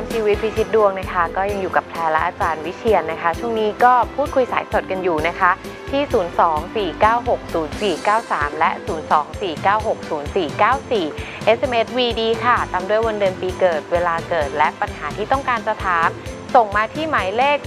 ารย์ชีวิตพิชิตดวงนะคะก็ยังอยู่กับแพรและอาจารย์วิเชียรนะคะช่วงนี้ก็พูดคุยสายสดกันอยู่นะคะที่ 024960493 และ 024960494 SMS VD ค่ะตามด้วยวันเดือนปีเกิดเวลาเกิดและปัญหาที่ต้องการจะถามส่งมาที่หมายเลข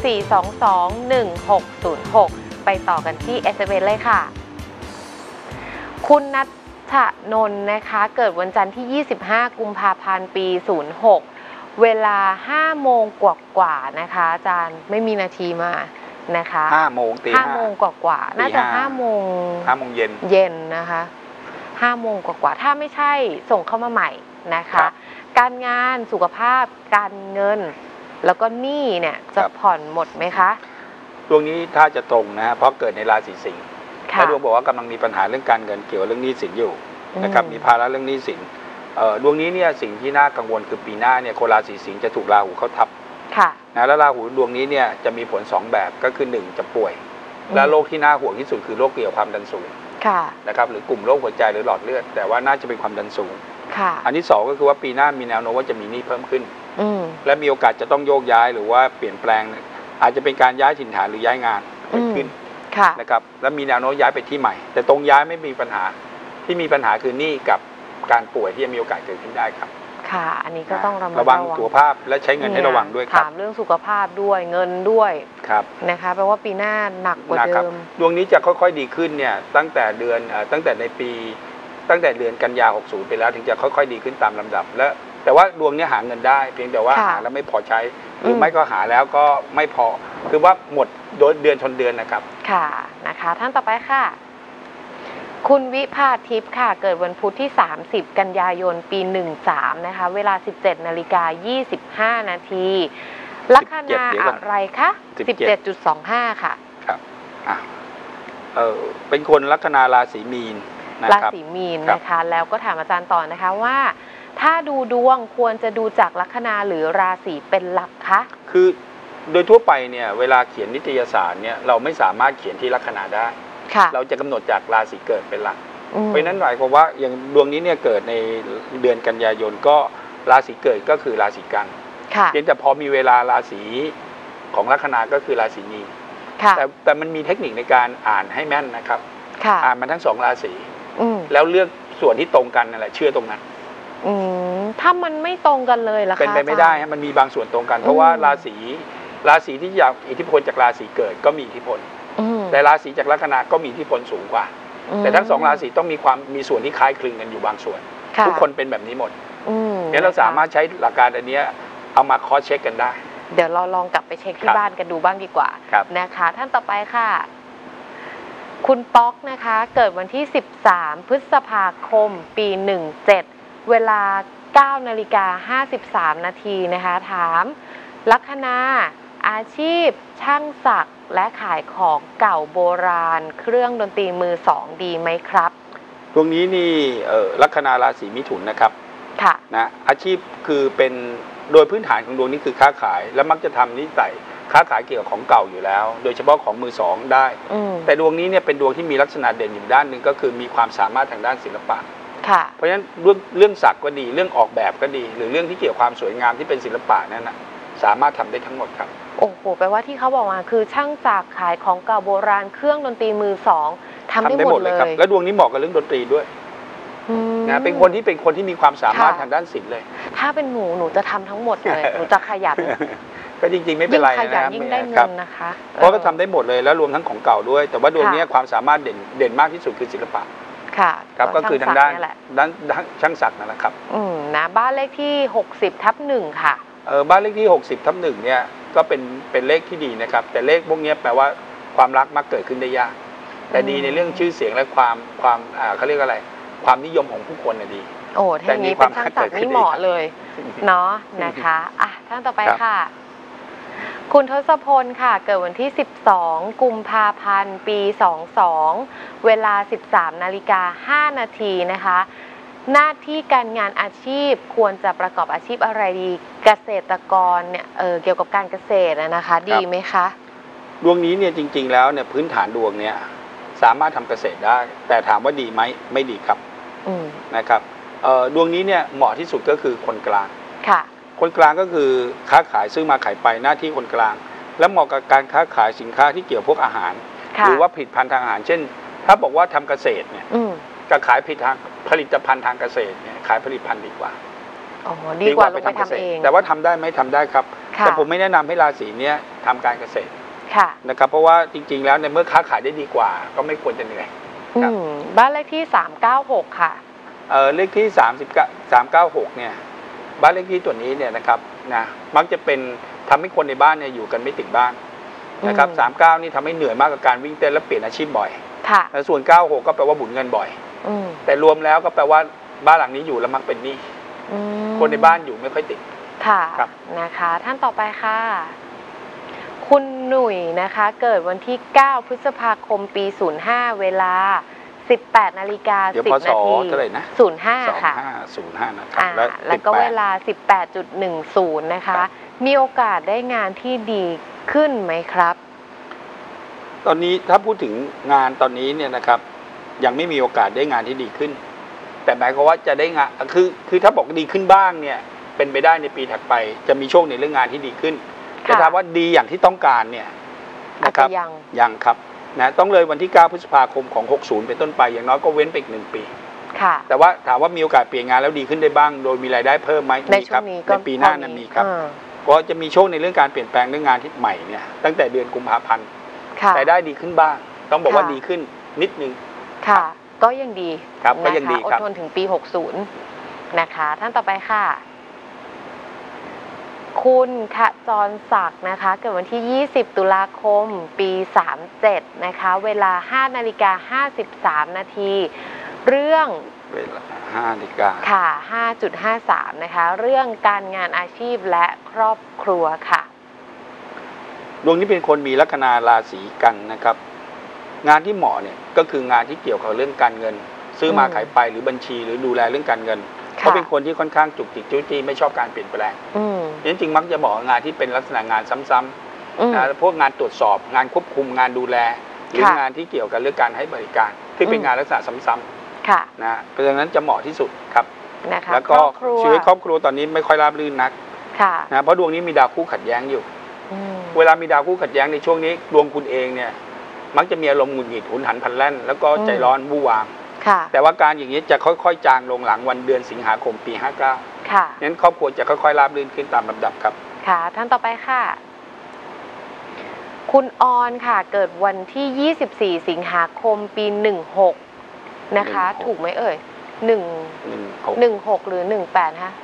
4221606 ไปต่อกันที่ SMS เลยค่ะคุณนัทนนท์นะคะเกิดวันจันทร์ที่ 25 กุมภาพันธ์ ปี 06 เวลา 5 โมงกว่าๆนะคะอาจารย์ไม่มีนาทีมานะคะ 5 โมงตี 5 โมงกว่าๆน่าจะ 5 โมงเย็นนะคะ5 โมงกว่าๆถ้าไม่ใช่ส่งเข้ามาใหม่นะคะการงานสุขภาพการเงินแล้วก็หนี้เนี่ยจะผ่อนหมดไหมคะดวงนี้ถ้าจะตรงนะเพราะเกิดในราศีสิงห์ถ้าดวงบอกว่ากำลังมีปัญหาเรื่องการเงินเกี่ยวกับเรื่องหนี้สินอยู่นะครับมีภาระเรื่องหนี้สินดวงนี้เนี่ยสิ่งที่น่ากังวลคือปีหน้าเนี่ยคนราศีสิงห์จะถูกราหูเข้าทับนะแล้วราหูดวงนี้เนี่ยจะมีผล2แบบก็คือ1จะป่วยและโรคที่น่าห่วงที่สุดคือโรคเกี่ยวกับความดันสูงนะครับหรือกลุ่มโรคหัวใจหรือหลอดเลือดแต่ว่าน่าจะเป็นความดันสูงอันที่2ก็คือว่าปีหน้ามีแนวโน้มว่าจะมีหนี้เพิ่มขึ้นและมีโอกาสจะต้องโยกย้ายหรือว่าเปลี่ยนแปลงอาจจะเป็นการย้ายถิ่นฐานหรือย้ายงานเกิดขึ้นนะครับและมีแนวโน้มย้ายไปที่ใหม่แต่ตรงย้ายไม่มีปัญหาที่มีปัญหาคือหนี้กับการป่วยที่จะมีโอกาสเกิดขึ้นได้ครับค่ะอันนี้ก็ต้องระวังสุขภาพและใช้เงินให้ระวังด้วยครับถามเรื่องสุขภาพด้วยเงินด้วยนะคะแปลว่าปีหน้าหนักกว่าเดิมดวงนี้จะค่อยๆดีขึ้นเนี่ยตั้งแต่เดือนตั้งแต่เดือนกันยา60ไปแล้วถึงจะค่อยๆดีขึ้นตามลำดับและแต่ว่าดวงนี้หาเงินได้เพียงแต่ว่าหาแล้วไม่พอใช้หรือไม่ก็หาแล้วก็ไม่พอคือว่าหมดโดยเดือนชนเดือนนะครับค่ะนะคะท่านต่อไปค่ะคุณวิภาทิพย์ค่ะเกิดวันพุธที่30กันยายนปี13นะคะเวลา 17:25 นาทีลัคนาอะไรคะ17.25 ค่ะครับเป็นคนลัคนาราศีมีนราศีมีนนะคะแล้วก็ถามอาจารย์ต่อนะคะว่าถ้าดูดวงควรจะดูจากลัคนาหรือราศีเป็นหลักคะคือโดยทั่วไปเนี่ยเวลาเขียนนิตยสารเนี่ยเราไม่สามารถเขียนที่ลัคนาได้เราจะกำหนดจากราศีเกิดเป็นหลักเพราะนั้นหมายความว่าอย่างดวงนี้เนี่ยเกิดในเดือนกันยายนก็ราศีเกิดก็คือราศีกันเพียงแต่พอมีเวลาราศีของลัคนาก็คือราศีมีนแต่มันมีเทคนิคในการอ่านให้แม่นนะครับอ่านมันทั้ง2ราศีแล้วเลือกส่วนที่ตรงกันนั่นแหละเชื่อตรงนั้นถ้ามันไม่ตรงกันเลยล่ะคะเป็นไปไม่ได้มันมีบางส่วนตรงกันเพราะว่าราศีที่อยากอิทธิพลจากราศีเกิดก็มีอิทธิพลแต่ราศีจากลัคนาก็มีอิทธิพลสูงกว่าแต่ทั้ง2ราศีต้องมีส่วนที่คล้ายคลึงกันอยู่บางส่วนทุกคนเป็นแบบนี้หมดงั้นเราสามารถใช้หลักการอันนี้เอามาคอสเช็คกันได้เดี๋ยวเราลองกลับไปเช็คที่บ้านกันดูบ้างดีกว่านะคะท่านต่อไปค่ะคุณป๊อกนะคะเกิดวันที่13พฤษภาคมปี17เวลา 9:53 นาทีนะคะถามลัคนาอาชีพช่างศักดิ์และขายของเก่าโบราณเครื่องดนตรีมือ2ดีไหมครับตรงนี้นี่ลัคนาราศีมิถุนนะครับนะอาชีพคือเป็นโดยพื้นฐานของดวงนี้คือค้าขายและมักจะทำนิสัยค้าขายเกี่ยวกับของเก่าอยู่แล้วโดยเฉพาะของมือ2ได้แต่ดวงนี้เนี่ยเป็นดวงที่มีลักษณะเด่นอยู่ด้านหนึ่งก็คือมีความสามารถทางด้านศิลปะเพราะฉะนั้นเรื่องศักดิ์ก็ดีเรื่องออกแบบก็ดีหรือเรื่องที่เกี่ยวกับความสวยงามที่เป็นศิลปะนั่นนะสามารถทำได้ทั้งหมดครับโอ้โหแปลว่าที่เขาบอกมาคือช่างจักรขายของเก่าโบราณเครื่องดนตรีมือ2ทำได้หมดเลยครับและดวงนี้เหมาะกับเรื่องดนตรีด้วยนะเป็นคนที่มีความสามารถทางด้านศิลป์เลยถ้าเป็นหนูจะทำทั้งหมดเลยหนูจะขยันก็จริงๆไม่เป็นไรนะยิ่งได้เงินนะคะเพราะก็ทำได้หมดเลยแล้วรวมทั้งของเก่าด้วยแต่ว่าดวงนี้ความสามารถเด่นมากที่สุดคือศิลปะครับก็คือทางด้านช่างศักดิ์นั่นแหละครับนะบ้านเลขที่60/1ค่ะบ้านเลขที่60/1เนี่ยก็เป็นเลขที่ดีนะครับแต่เลขพวกนี้แปลว่าความรักมักเกิดขึ้นได้ยากแต่ดีในเรื่องชื่อเสียงและความเขาเรียกอะไรความนิยมของผู้คนดีโอ้ท่านนี้เป็นช่างศักดิ์นี่เหมาะเลยเนาะนะคะท่านต่อไปค่ะคุณทศพลค่ะเกิดวันที่12กุมภาพันธ์ปี22เวลา 13:05 นาทีนะคะหน้าที่การงานอาชีพควรจะประกอบอาชีพอะไรดีเกษตรกรเนี่ยเกี่ยวกับการเกษตรนะคะดีไหมคะดวงนี้เนี่ยจริงๆแล้วเนี่ยพื้นฐานดวงเนี่ยสามารถทำเกษตรได้แต่ถามว่าดีไหมไม่ดีครับนะครับดวงนี้เนี่ยเหมาะที่สุดก็คือคนกลางคนกลางก็คือค้าขายซื้อมาขายไปหน้าที่คนกลาง และเหมาะกับการค้าขายสินค้าที่เกี่ยวพวกอาหารหรือว่าผลิตภัณฑ์ทางอาหารเช่นถ้าบอกว่าทำเกษตรเนี่ยก็ขายผลิตภัณฑ์ทางเกษตรเนี่ยขายผลิตภัณฑ์ดีกว่าดีกว่าลงไปทำเองแต่ว่าทำได้ไหมทำได้ครับแต่ผมไม่แนะนำให้ราศีนี้ทำการเกษตรนะครับเพราะว่าจริงๆแล้วในเมื่อค้าขายได้ดีกว่าก็ไม่ควรจะเหนื่อยบ้านเลขที่396ค่ะเลขที่396เนี่ยบ้านเลขที่ตัวนี้เนี่ยนะครับนะมักจะเป็นทำให้คนในบ้านเนี่ยอยู่กันไม่ติดบ้านนะครับ39นี่ทำให้เหนื่อยมากกับการวิ่งเต้นและเปลี่ยนอาชีพบ่อยและส่วน96ก็แปลว่าบุญเงินบ่อยแต่รวมแล้วก็แปลว่าบ้านหลังนี้อยู่แล้วมักเป็นหนี้คนในบ้านอยู่ไม่ค่อยติดค่ะนะคะท่านต่อไปค่ะคุณหนุ่ยนะคะเกิดวันที่9พฤษภาคมปี05เวลา18:10 น.10 นาที05ค่ะ 05นะครับแล้วก็เวลา 18:10 นะคะมีโอกาสได้งานที่ดีขึ้นไหมครับตอนนี้ถ้าพูดถึงงานตอนนี้เนี่ยนะครับยังไม่มีโอกาสได้งานที่ดีขึ้นแต่หมายความว่าจะได้งานคือถ้าบอกดีขึ้นบ้างเนี่ยเป็นไปได้ในปีถัดไปจะมีโชคในเรื่องงานที่ดีขึ้นแต่ถ้าว่าดีอย่างที่ต้องการเนี่ยนะครับยังครับนะต้องเลยวันที่9พฤษภาคมของ60เป็นต้นไปอย่างน้อยก็เว้นไปอีก1 ปีแต่ว่าถามว่ามีโอกาสเปลี่ยนงานแล้วดีขึ้นได้บ้างโดยมีรายได้เพิ่มไหมมีครับในปีหน้านั้นมีครับก็จะมีโชคในเรื่องการเปลี่ยนแปลงเรื่องงานที่ใหม่เนี่ยตั้งแต่เดือนกุมภาพันธ์รายได้ดีขึ้นบ้างต้องบอกว่าดีขึ้นนิดนึงค่ะก็ยังดีครับก็ยังดีครับอดทนถึงปี60นะคะท่านต่อไปค่ะคุณขจรศักดิ์นะคะเกิดวันที่20ตุลาคมปี37นะคะเวลา 5:53 นาทีเรื่องเวลา 5 นาฬิกาค่ะ 5:53 นะคะเรื่องการงานอาชีพและครอบครัวค่ะดวงนี้เป็นคนมีลัคนาราศีกันนะครับงานที่เหมาะเนี่ยก็คืองานที่เกี่ยวกับเรื่องการเงินซื้อมาขายไปหรือบัญชีหรือดูแลเรื่องการเงินเขาเป็นคนที่ค่อนข้างจุกจิกจุ้ยจี้ไม่ชอบการเปลี่ยนแปลงจริงๆมักจะบอกงานที่เป็นลักษณะงานซ้ำๆนะพวกงานตรวจสอบงานควบคุมงานดูแลหรืองานที่เกี่ยวกับเรื่องการให้บริการที่เป็นงานลักษณะซ้ำๆนะเพราะฉะนั้นจะเหมาะที่สุดครับแล้วก็ชีวิตครอบครัวตอนนี้ไม่ค่อยราบรื่นนักนะเพราะดวงนี้มีดาวคู่ขัดแย้งอยู่เวลามีดาวคู่ขัดแย้งในช่วงนี้ดวงคุณเองเนี่ยมักจะมีอารมณ์หงุดหงิดหุนหันพลันแล่นแล้วก็ใจร้อนวู่วามแต่ว่าการอย่างนี้จะค่อยๆจางลงหลังวันเดือนสิงหาคมปี59ค่ะงั้นครอบครัวจะค่อยๆราบรื่นขึ้นตามลำดับครับค่ะท่านต่อไปค่ะคุณออนค่ะเกิดวันที่24สิงหาคมปี16นะคะถูกไหมเอ่ย16หรือ18ฮะ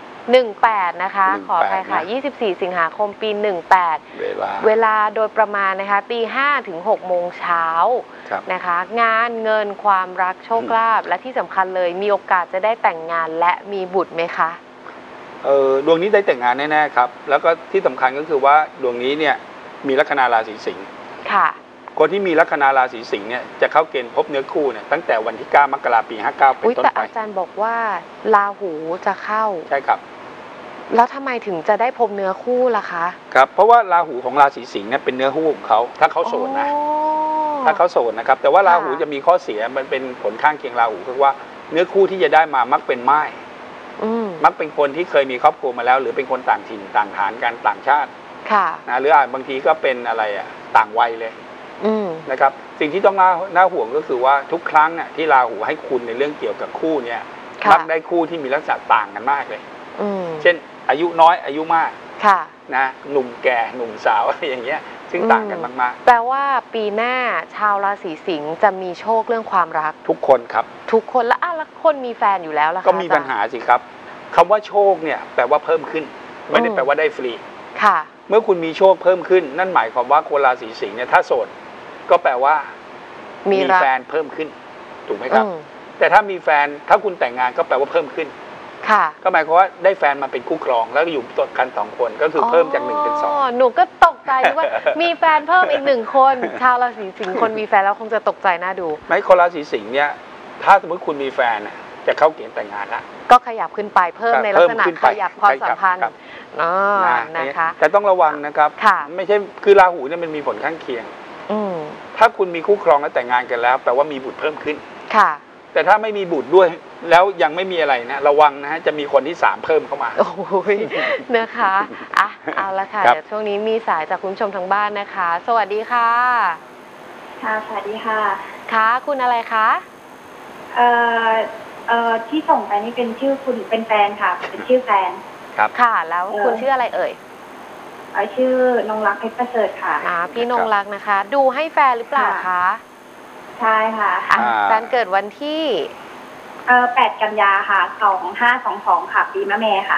18นะคะขออภัยค่ะ24สิงหาคมปี18เวลาโดยประมาณนะคะตี 5 ถึง 6 โมงเช้านะคะงานเงินความรักโชคลาภและที่สำคัญเลยมีโอกาสจะได้แต่งงานและมีบุตรไหมคะดวงนี้ได้แต่งงานแน่ๆครับแล้วก็ที่สำคัญก็คือว่าดวงนี้เนี่ยมีลัคนาราศีสิงห์ค่ะคนที่มีลัคนาราศีสิงห์เนี่ยจะเข้าเกณฑ์พบเนื้อคู่เนี่ยตั้งแต่วันที่9 มกราคม ปี 59เป็นต้นไปแต่อาจารย์บอกว่าราหูจะเข้าใช่ครับแล้วทำไมถึงจะได้พบเนื้อคู่ล่ะคะครับเพราะว่าราหูของราศีสิงห์เนี่ยเป็นเนื้อคู่ของเขาถ้าเขาโสดนะถ้าเขาโสดนะครับแต่ว่าราหูจะมีข้อเสียมันเป็นผลข้างเคียงราหูคือว่าเนื้อคู่ที่จะได้มามักเป็นม่ายมักเป็นคนที่เคยมีครอบครัวมาแล้วหรือเป็นคนต่างถิ่นต่างฐานกันต่างชาตินะหรืออาจบางทีก็เป็นอะไรต่างวัยเลยนะครับสิ่งที่ต้องน่าห่วงก็คือว่าทุกครั้งที่ราหูให้คุณในเรื่องเกี่ยวกับคู่เนี่ยมักได้คู่ที่มีลักษณะต่างกันมากเลยเช่นอายุน้อยอายุมากนะหนุ่มแก่หนุ่มสาวอะไรอย่างเงี้ยซึ่งต่างกันมากๆแปลว่าปีหน้าชาวราศีสิงห์จะมีโชคเรื่องความรักทุกคนครับทุกคนแล้วคนมีแฟนอยู่แล้วล่ะก็มีปัญหาสิครับคำว่าโชคเนี่ยแปลว่าเพิ่มขึ้นไม่ได้แปลว่าได้ฟรีค่ะเมื่อคุณมีโชคเพิ่มขึ้นนั่นหมายความว่าคนราศีสิงห์เนี่ยถ้าโสดก็แปลว่ามีแฟนเพิ่มขึ้นถูกไหมครับแต่ถ้ามีแฟนถ้าคุณแต่งงานก็แปลว่าเพิ่มขึ้นก็หมายความว่าได้แฟนมาเป็นคู่ครองแล้วอยู่ตัวกัน2 คนก็คือเพิ่มจาก1เป็น2 หนูก็ตกใจว่ามีแฟนเพิ่มอีก1 คนชาวราศีสิงห์คนมีแฟนแล้วคงจะตกใจน่าดูไม่คนราศีสิงห์เนี่ยถ้าสมมติคุณมีแฟนจะเข้าเกณฑ์แต่งงานละก็ขยับขึ้นไปเพิ่มในลักษณะขยับความสัมพันธ์นะคะแต่ต้องระวังนะครับไม่ใช่คือราหูเนี่ยมันมีผลข้างเคียงถ้าคุณมีคู่ครองแล้วแต่งงานกันแล้วแปลว่ามีบุตรเพิ่มขึ้นค่ะแต่ถ้าไม่มีบุตรด้วยแล้วยังไม่มีอะไรนะระวังนะฮะจะมีคนที่3เพิ่มเข้ามาโอ้ยนะคะอ่ะเอาละค่ะครับเดี๋ยวช่วงนี้มีสายจากคุณผู้ชมทางบ้านนะคะ สวัสดีค่ะค่ะสวัสดีค่ะค่ะคุณอะไรคะที่ส่งไปนี่เป็นชื่อคุณเป็นแฟนค่ะเป็นชื่อแฟนครับค่ะ แล้วคุณชื่ออะไรเอ่ยชื่อนงรักเพชรประเสริฐค่ะพี่นงรักนะคะ ดูให้แฟนหรือเปล่าคะใช่ค่ะอ่ะแฟนเกิดวันที่ 8 กันยาค่ะ2522ค่ะปีมะแม่ค่ะ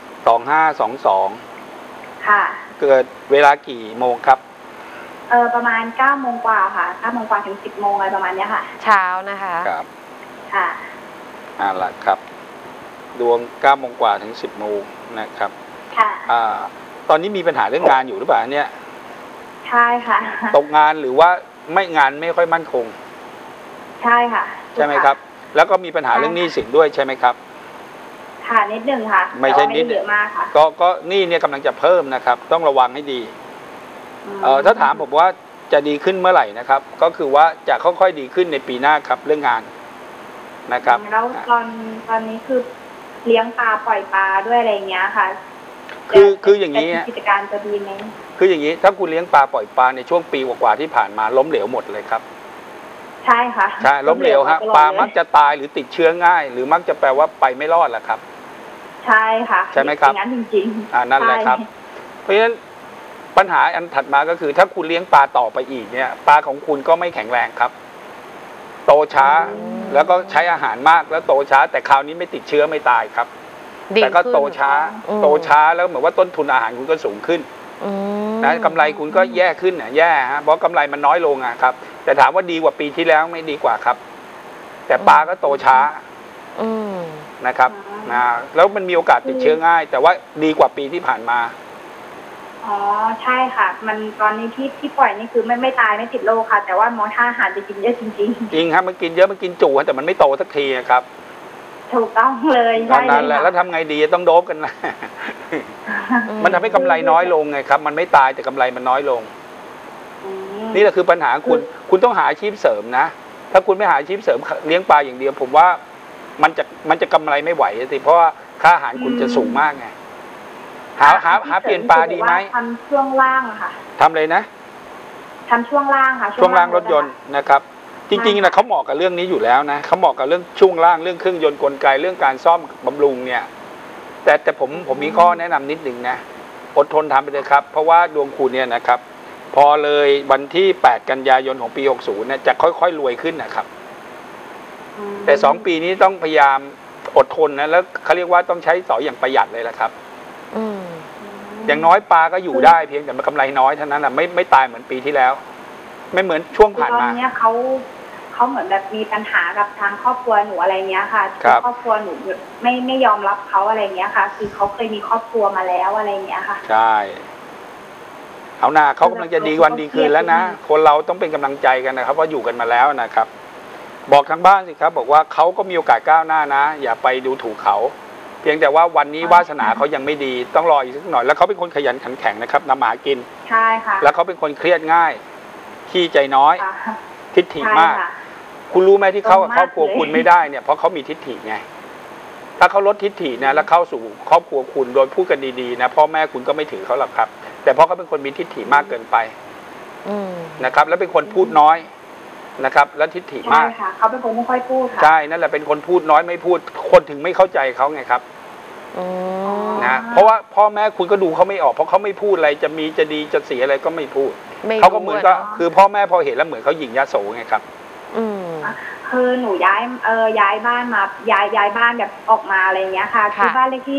2522 ค่ะเกิดเวลากี่โมงครับประมาณ9 โมงกว่าค่ะ9 โมงกว่าถึง10 โมงอะไรประมาณเนี้ยค่ะเช้านะคะครับค่ะล่ะครับ ดวง9 โมงกว่าถึง10 โมงนะครับค่ะตอนนี้มีปัญหาเรื่องงานอยู่หรือเปล่าเนี่ยใช่ค่ะตกงานหรือว่าไม่งานไม่ค่อยมั่นคงใช่ค่ะใช่ไหมครับ แล้วก็มีปัญหาเรื่องหนี้สินด้วยใช่ไหมครับค่ะนิดนึงค่ะไม่ใช่นิดเยอะมากค่ะก็หนี้เนี่ยกำลังจะเพิ่มนะครับ ต้องระวังให้ดี ถ้าถามผมว่าจะดีขึ้นเมื่อไหร่นะครับ ก็คือว่าจะค่อยๆดีขึ้นในปีหน้าครับเรื่องงานนะครับแล้วตอนนี้คือเลี้ยงปลาปล่อยปลาด้วยอะไรอย่างเงี้ยค่ะคืออย่างนี้กิจการจะดีไหมคืออย่างนี้ถ้าคุณเลี้ยงปลาปล่อยปลาในช่วงปีกว่าๆที่ผ่านมาล้มเหลวหมดเลยครับใช่ค่ะใช่ล้มเหลวฮะปลามักจะตายหรือติดเชื้อง่าย หรือมักจะแปลว่าไปไม่รอดแหละครับใช่ค่ะใช่ไหมครับอย่างนั้นจริงๆนั่นแหละครับ เพราะฉะนั้นปัญหาอันถัดมาก็คือ ถ้าคุณเลี้ยงปลาต่อไปอีกเนี่ยปลาของคุณก็ไม่แข็งแรงครับ โตช้าแล้วก็ใช้อาหารมากแล้วโตช้า แต่คราวนี้ไม่ติดเชื้อไม่ตายครับ แต่ก็โตช้าแล้วเหมือนว่าต้นทุนอาหารคุณก็สูงขึ้นนะกำไรคุณก็แย่ขึ้นแย่ฮะเพราะกำไรมันน้อยลงอะครับ แต่ถามว่าดีกว่าปีที่แล้วไม่ดีกว่าครับ แต่ปลาก็โตช้านะครับแล้วมันมีโอกาสติดเชื้อง่าย แต่ว่าดีกว่าปีที่ผ่านมาอ๋อใช่ค่ะมันตอนนี้ที่ปล่อยนี่คือไม่ตายไม่ติดโรคค่ะแต่ว่ามอท่าอาหารจะกินเยอะจริงจริงครับมันกินเยอะมันกินจุแต่มันไม่โตสักทีครับถูกต้องเลยใช่นั่นแหละแล้วทำไงดีต้องโดบกันนะมันทำให้กำไรน้อยลงไงครับมันไม่ตายแต่กำไรมันน้อยลงนี่แหละคือปัญหาคุณต้องหาอาชีพเสริมนะถ้าคุณไม่หาอาชีพเสริมเลี้ยงปลาอย่างเดียวผมว่ามันจะกำไรไม่ไหวสิเพราะว่าค่าอาหารคุณจะสูงมากไงหาเปลี่ยนปลาดีไหมทำช่วงล่างค่ะทำเลยนะทำช่วงล่างค่ะช่วงล่างรถยนต์นะครับจริงๆนะเขาเหมาะกับเรื่องนี้อยู่แล้วนะเขาเหมาะกับเรื่องช่วงล่างเรื่องเครื่องยนต์กลไกเรื่องการซ่อมบำรุงเนี่ยแต่ผมมีข้อแนะนำนิดหนึ่งนะอดทนทำไปเลยครับเพราะว่าดวงคุณเนี่ยนะครับพอเลยวันที่8 กันยายนของปี60เนี่ยจะค่อยๆรวยขึ้นนะครับแต่2 ปีนี้ต้องพยายามอดทนนะแล้วเขาเรียกว่าต้องใช้สอยอย่างประหยัดเลยแหละครับอย่างน้อยปลาก็อยู่ได้เพียงแต่มันกำไรน้อยเท่านั้นแหละไม่ตายเหมือนปีที่แล้วไม่เหมือนช่วงผ่านมาตอนนี้เขาเหมือนแบบมีปัญหากับทางครอบครัวหนูอะไรเงี้ยค่ะครอบครัวหนูไม่ยอมรับเขาอะไรเงี้ยค่ะคือเขาเคยมีครอบครัวมาแล้วอะไรเงี้ยค่ะใช่เอาหน้าเขากำลังจะดีวันดีคืนแล้วนะคนเราต้องเป็นกำลังใจกันนะครับว่าอยู่กันมาแล้วนะครับบอกทางบ้านสิครับบอกว่าเขาก็มีโอกาสก้าวหน้านะอย่าไปดูถูกเขาเพียงแต่ว่าวันนี้วาสนาเขายังไม่ดีต้องรออีกสักหน่อยแล้วเขาเป็นคนขยันขันแข็งนะครับนำมาหากินใช่ค่ะแล้วเขาเป็นคนเครียดง่ายขี้ใจน้อยทิฐิมากคุณรู้ไหมที่เขาครอบครัวคุณไม่ได้เนี่ยเพราะเขามีทิฐิไงถ้าเขาลดทิฐินะแล้วเข้าสู่ครอบครัวคุณโดยพูดกันดีๆนะพ่อแม่คุณก็ไม่ถือเขาหรอกครับแต่เพราะเขาเป็นคนมีทิฐิมากเกินไปนะครับแล้วเป็นคนพูดน้อยนะครับแล้วทิฐิมากใช่ค่ะเขาเป็นคนไม่ค่อยพูดค่ะใช่นั่นแหละเป็นคนพูดน้อยไม่พูดคนถึงไม่เข้าใจเขาไงครับนะเพราะว่าพ่อแม่คุณก็ดูเขาไม่ออกเพราะเขาไม่พูดอะไรจะมีจะดีจะเสียอะไรก็ไม่พูดเขาก็เหมือนก็คือพ่อแม่พอเห็นแล้วเหมือนเขาหยิ่งยโสไงครับคือหนูย้ายบ้านมาย้ายบ้านแบบออกมาอะไรเงี้ยค่ะคือบ้านเลขที่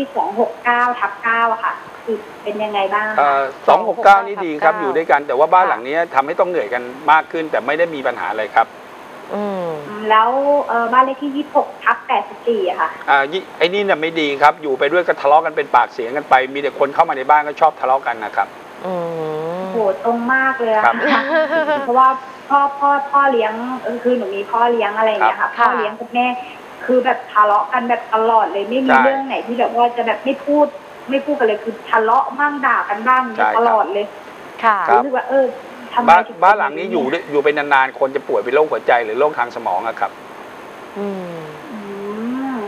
269/9อะค่ะคือเป็นยังไงบ้าง 269นี่ดีครับอยู่ด้วยกันแต่ว่าบ้านหลังนี้ทำให้ต้องเหนื่อยกันมากขึ้นแต่ไม่ได้มีปัญหาอะไรครับแล้วบ้านเลขที่26/84อะค่ะไอ้นี่น่ะไม่ดีครับอยู่ไปด้วยก็ทะเลาะกันเป็นปากเสียงกันไปมีแต่คนเข้ามาในบ้านก็ชอบทะเลาะกันนะครับโหตรงมากเลยค่ะเพราะว่าพ่อเลี้ยงคือหนูมีพ่อเลี้ยงอะไรอย่างเงี้ยค่ะพ่อเลี้ยงกับแม่คือแบบทะเลาะกันแบบตลอดเลยไม่มีเรื่องไหนที่แบบว่าจะแบบไม่พูดกันเลยคือทะเลาะมั่งด่ากันบ้างตลอดเลยค่ะรู้สึกว่าบ้านหลังนี้อยู่ไปนานๆคนจะป่วยเป็นโรคหัวใจหรือโรคทางสมองอะครับ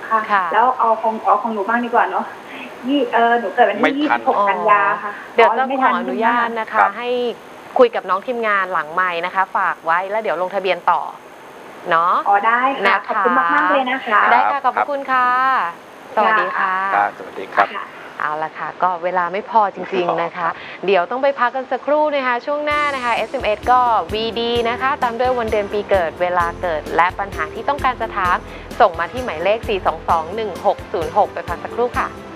ค่ะค่ะแล้วเอาของหนูบ้างดีกว่าเนาะหนูเกิดวันไม่ที่ทัน 26 กันยาค่ะเดี๋ยวจะไม่ขทัออนุญาตนะคะครับให้คุยกับน้องทีมงานหลังไมค์นะคะ ฝากไว้แล้วเดี๋ยวลงทะเบียนต่อเนาะอ๋อได้ค่ะนะคะขอบคุณมากๆเลยนะคะได้ค่ะขอบพระคุณค่ะ สวัสดีค่ะครับสวัสดีครับค่ะเอาละค่ะ ก็เวลาไม่พอจริงๆนะคะ เดี๋ยวต้องไปพักกันสักครู่นะคะ ช่วงหน้านะคะ SMS ก็ VD นะคะ ตามด้วยวันเดือนปีเกิดเวลาเกิดและปัญหาที่ต้องการจะถามส่งมาที่หมายเลข 4221606 ไปพักสักครู่ค่ะ